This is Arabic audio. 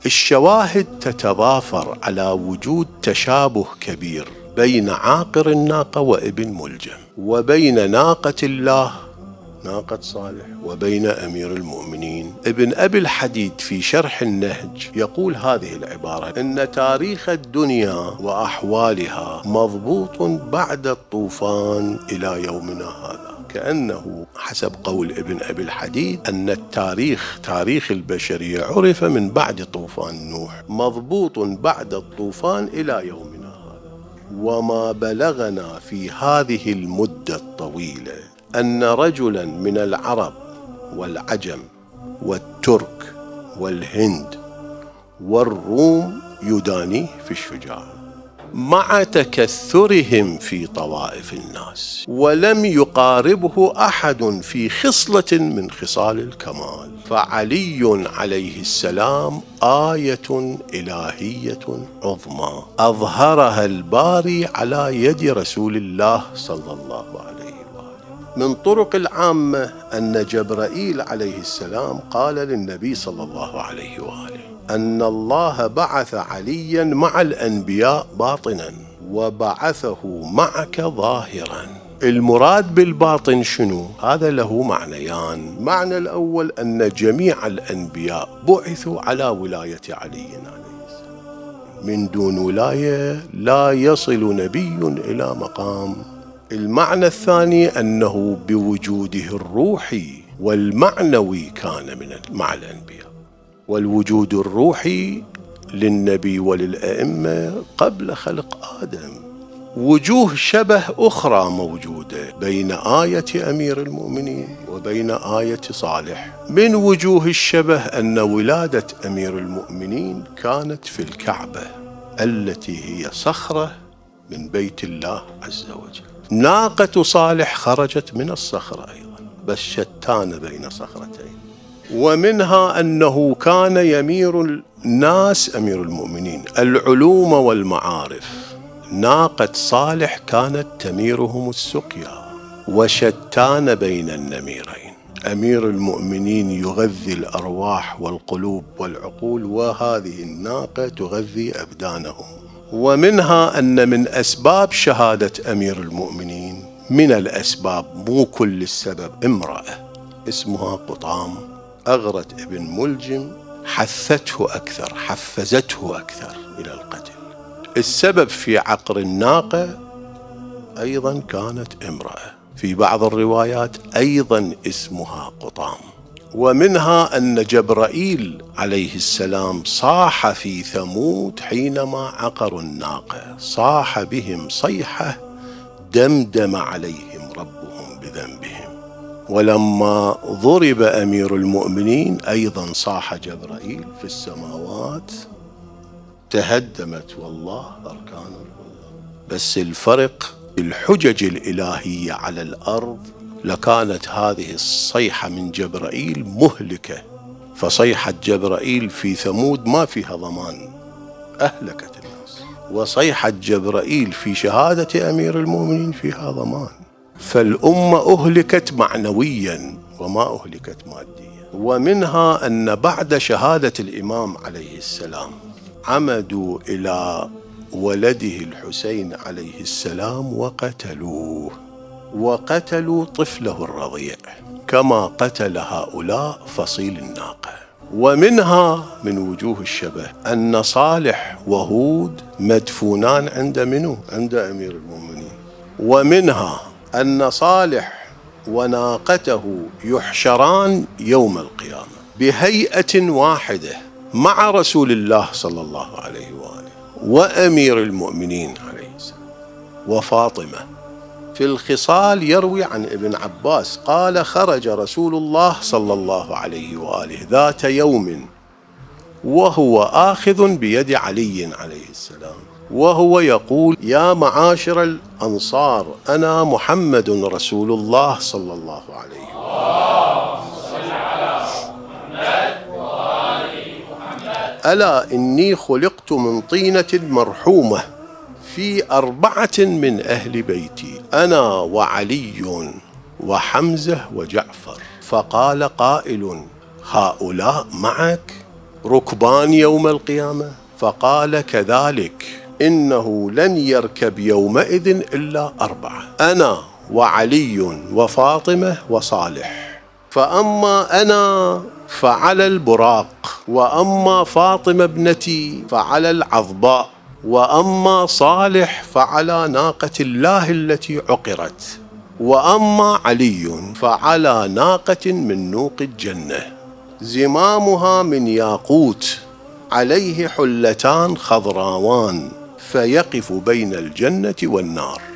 الشواهد تتضافر على وجود تشابه كبير بين عاقر الناقة وابن ملجم، وبين ناقة الله ناقة صالح، وبين أمير المؤمنين. ابن أبي الحديد في شرح النهج يقول هذه العبارة: إن تاريخ الدنيا وأحوالها مضبوط بعد الطوفان إلى يومنا هذا. كأنه حسب قول ابن أبي الحديد أن تاريخ البشرية عرف من بعد طوفان نوح، مضبوط بعد الطوفان إلى يومنا هذا. وما بلغنا في هذه المدة الطويلة أن رجلا من العرب والعجم والترك والهند والروم يدانيه في الشجاعة مع تكثرهم في طوائف الناس، ولم يقاربه أحد في خصلة من خصال الكمال. فعلي عليه السلام آية إلهية عظمى أظهرها الباري على يد رسول الله صلى الله عليه وآله. من طرق العامة أن جبرائيل عليه السلام قال للنبي صلى الله عليه وآله أن الله بعث عليا مع الأنبياء باطنا وبعثه معك ظاهرا. المراد بالباطن شنو؟ هذا له معنيان. معنى الأول أن جميع الأنبياء بعثوا على ولاية علي عليه السلام، من دون ولاية لا يصل نبي إلى مقام. المعنى الثاني أنه بوجوده الروحي والمعنوي كان مع الأنبياء، والوجود الروحي للنبي وللأئمة قبل خلق آدم. وجوه شبه أخرى موجودة بين آية أمير المؤمنين وبين آية صالح. من وجوه الشبه أن ولادة أمير المؤمنين كانت في الكعبة التي هي صخرة من بيت الله عز وجل. ناقة صالح خرجت من الصخرة أيضا، بس شتان بين صخرتين. ومنها أنه كان يمير الناس أمير المؤمنين العلوم والمعارف. ناقة صالح كانت تميرهم السقيا. وشتان بين النميرين، أمير المؤمنين يغذي الأرواح والقلوب والعقول، وهذه الناقة تغذي أبدانهم. ومنها أن من أسباب شهادة أمير المؤمنين، من الأسباب مو كل السبب، امرأة اسمها قطام أغرت ابن ملجم، حثته أكثر، حفزته أكثر إلى القتل. السبب في عقر الناقة أيضا كانت امرأة، في بعض الروايات أيضا اسمها قطام. ومنها أن جبرائيل عليه السلام صاح في ثمود حينما عقروا الناقة، صاح بهم صيحة دمدم عليهم ربهم بذنبهم. ولما ضرب أمير المؤمنين أيضا صاح جبرائيل في السماوات، تهدمت والله أركان العلا. بس الفرق الحجج الإلهية على الأرض، لكانت هذه الصيحة من جبرائيل مهلكة. فصيحة جبرائيل في ثمود ما فيها ضمان، أهلكت الناس. وصيحة جبرائيل في شهادة أمير المؤمنين فيها ضمان. فالأمة أهلكت معنويا وما أهلكت ماديا. ومنها أن بعد شهادة الإمام عليه السلام عمدوا إلى ولده الحسين عليه السلام وقتلوا طفله الرضيع، كما قتل هؤلاء فصيل الناقة. ومنها من وجوه الشبه أن صالح وهود مدفونان عند منو؟ عند أمير المؤمنين. ومنها أن صالح وناقته يحشران يوم القيامة بهيئة واحدة مع رسول الله صلى الله عليه وآله وأمير المؤمنين عليه السلام وفاطمة. في الخصال يروي عن ابن عباس قال: خرج رسول الله صلى الله عليه وآله ذات يوم وهو آخذ بيد علي عليه السلام، وهو يقول: يا معاشر الأنصار، أنا محمد رسول الله صلى الله عليه وآله، ألا إني خلقت من طينة مرحومة في 4 من أهل بيتي، أنا وعلي وحمزة وجعفر. فقال قائل: هؤلاء معك؟ ركبان يوم القيامة؟ فقال كذلك، إنه لن يركب يومئذ إلا 4: أنا وعلي وفاطمة وصالح. فأما أنا فعلى البراق، وأما فاطمة ابنتي فعلى العظباء، وأما صالح فعلى ناقة الله التي عقرت، وأما علي فعلى ناقة من نوق الجنة، زمامها من ياقوت، عليه حلتان خضراوان، فيقف بين الجنة والنار.